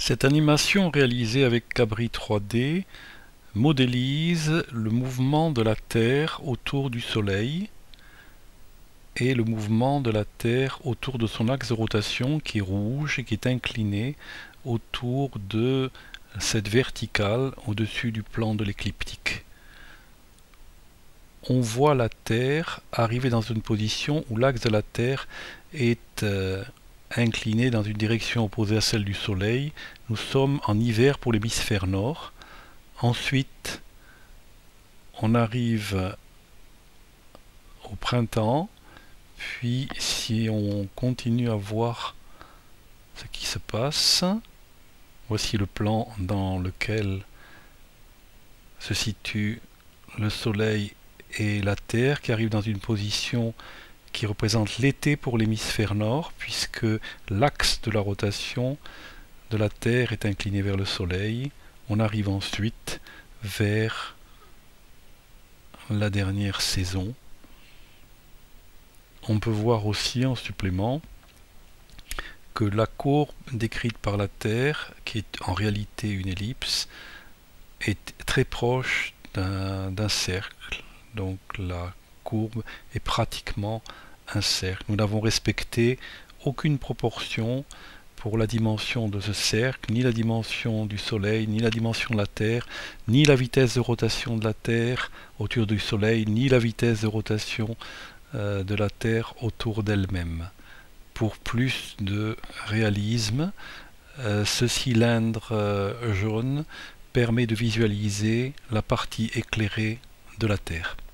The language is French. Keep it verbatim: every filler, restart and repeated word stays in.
Cette animation réalisée avec Cabri trois D modélise le mouvement de la Terre autour du Soleil et le mouvement de la Terre autour de son axe de rotation qui est rouge et qui est incliné autour de cette verticale au-dessus du plan de l'écliptique. On voit la Terre arriver dans une position où l'axe de la Terre est euh, incliné dans une direction opposée à celle du Soleil. Nous sommes en hiver pour l'hémisphère nord. Ensuite, on arrive au printemps. Puis, si on continue à voir ce qui se passe, voici le plan dans lequel se situe le Soleil et la Terre qui arrivent dans une position qui représente l'été pour l'hémisphère nord, puisque l'axe de la rotation de la Terre est incliné vers le Soleil. On arrive ensuite vers la dernière saison. On peut voir aussi en supplément que la courbe décrite par la Terre, qui est en réalité une ellipse, est très proche d'un d'un cercle. Donc la courbe est pratiquement un cercle. Nous n'avons respecté aucune proportion pour la dimension de ce cercle, ni la dimension du Soleil, ni la dimension de la Terre, ni la vitesse de rotation de la Terre autour du Soleil, ni la vitesse de rotation euh, de la Terre autour d'elle-même. Pour plus de réalisme, euh, ce cylindre euh, jaune permet de visualiser la partie éclairée de la Terre.